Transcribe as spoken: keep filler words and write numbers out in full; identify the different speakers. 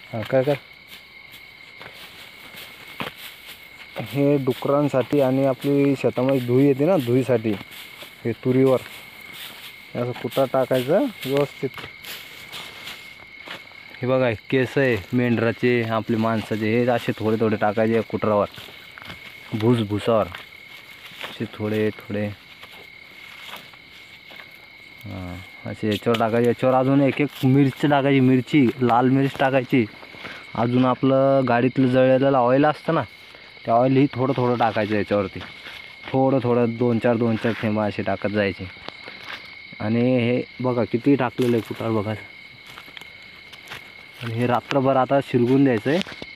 Speaker 1: हां काय काय हे डुकरांसाठी आणि आपली शेतामध्ये धुई येते ना, धुईसाठी हे तुरीवर असं कुटा टाकायचं व्यवस्थित. हे बघा केस आहे मेंढराचे आपले माणसाचे, हे असे थोडे थोडे टाकायचे कुटरावर, भूस भुसावर असे थोडे थोडे हां असे याच्यावर टाकायचे. याच्यावर अजून एक एक मिरची टाकायची, मिरची लाल मिरच टाकायची. अजून आपलं गाडीतलं जळलेलं ऑइल असतं ना, ते ऑइलही थोडं थोडं टाकायचं याच्यावरती, थोडं थोडं दोन चार दोन चार थेंबा असे टाकत जायचे. आणि हे बघा किती टाकलेलं आहे कुटार बघा. आणि हे रात्रभर आता शिरगून द्यायचं आहे.